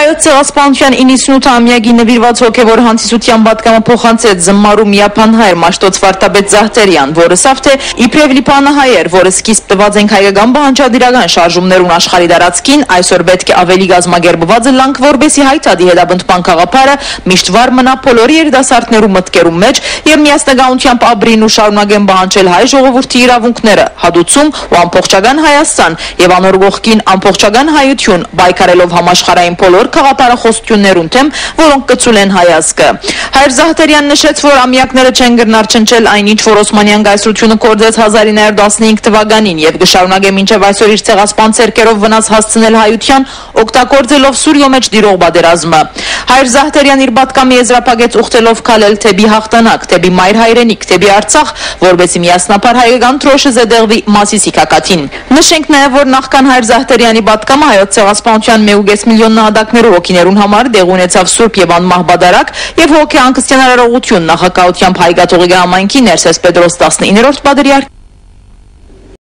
Հայոց ցեղասպանության 98-ամյակի նվիրված հոգևոր հանդիսության պատգամը փոխանցեց Զմարու միապանհայր Մաշտոց Վարդապետ Զահտերյան, որը սավ թե իբրև լիպանահայ էր, որը սկիզբ տված ենք հայկական բանջարդիրական շարժումներուն աշխարհի տարածքին, այսօր պետք է ավելի գազմագերբված լանք, որբեսի հայտարարի հետաբնդման գաղափարը միշտ վար մնա բոլորի երիտասարդներու մտքերում մեջ եւ միասնականությամբ ապրին ու շարունակեն բանջել հայ ժողովրդի իրավունքները, հադուցում ու ամբողջական Հայաստան եւ անոր ողքին ամբողջական հայություն, բայկարելով համաշխարհային բոլոր քաղաքապարախոսություններուն թեմ, որոնք կծուլ են հայազգը։ Հայր Զահտերյան նշեց, որ ամյակները չեն գրնար չնչել այնինչ, որ Օսմանյան գայսրությունը կործեց 1915 թվականին եւ կշարունակե մինչեւ այսօր իր ցեղասպան ցերկերով վնաս հասցնել հայության, օգտագործելով Սուրյո մեջ դիրող բادرազմը։ Հայր Զահտերյան իր պատկամի եզրափակեց ուխտելով քալել թեպի հաղթանակ, թեպի մայր հայրենիք, թեպի Արցախ, որովհետեւ միասնապար հայկական թրոշը զեդեղվի Մասիսի կակատին։ Նշենք նաեւ, որ նախքան Հայր Զահտերյանի պատկամը հայոց ցեղասպանության 1.5 միլիոն նահատակներու ոգիներուն համար դեղ ունեցավ Սուրբ եւ անմահ բադարակ եւ հոգեանքստյան արարողություն նախագահությամբ հայկաթողիկի համայնքի Ներսես Պետրոս 19-րդ պատրիարք